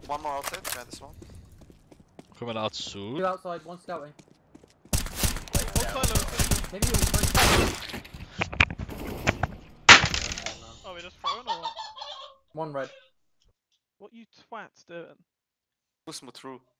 One more outside, behind the smoke. Coming out soon. Two outside, one scouting. One silo. Maybe you'll three. Oh, we just throwing or what? One red. What you twats doing? Push me through.